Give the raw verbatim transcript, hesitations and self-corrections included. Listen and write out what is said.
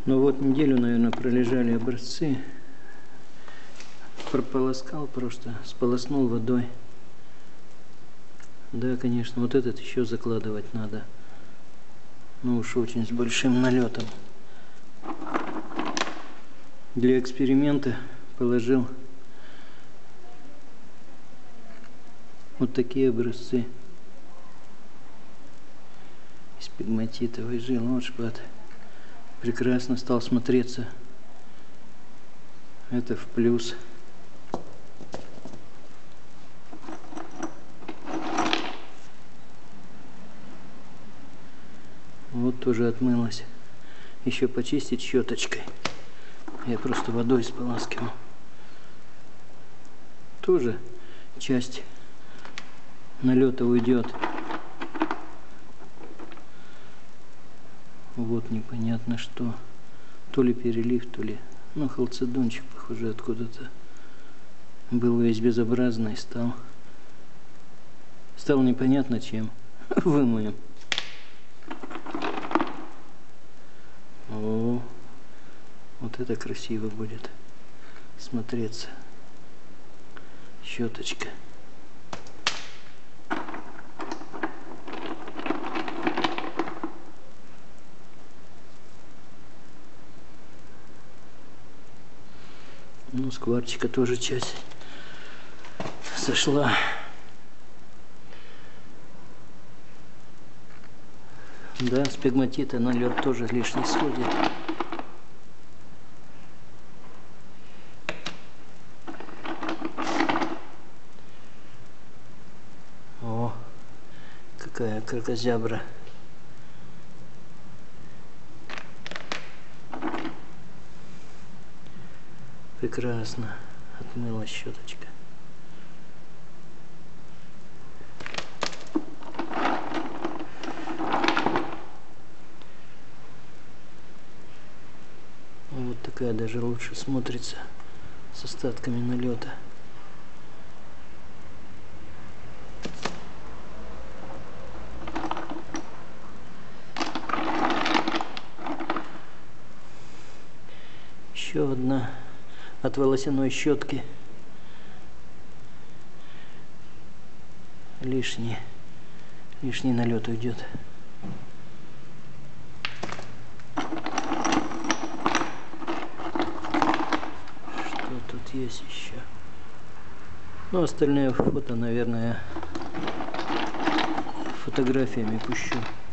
Но вот неделю, наверное, пролежали образцы. Прополоскал просто, сполоснул водой. Да, конечно, вот этот еще закладывать надо. Ну уж очень с большим налетом. Для эксперимента положил вот такие образцы из пегматитовой жилы. Вот шпат. Прекрасно стал смотреться. Это в плюс. Вот тоже отмылась. Еще почистить щеточкой. Я просто водой споласкивал. Тоже часть налета уйдет. Вот непонятно что. То ли перелив, то ли... Ну, халцедончик, похоже, откуда-то был весь безобразный, стал. Стал непонятно чем. Вымоем. О, вот это красиво будет смотреться. Щеточка. Ну, скварчика тоже часть сошла. Да, с пегматита налет тоже лишний сходит. О, какая кракозябра. Прекрасно отмыла щеточка. Вот такая даже лучше смотрится с остатками налета. Еще одна от волосяной щетки. Лишний, лишний налет уйдет. Что тут есть еще? Ну, остальное фото, наверное, фотографиями пущу.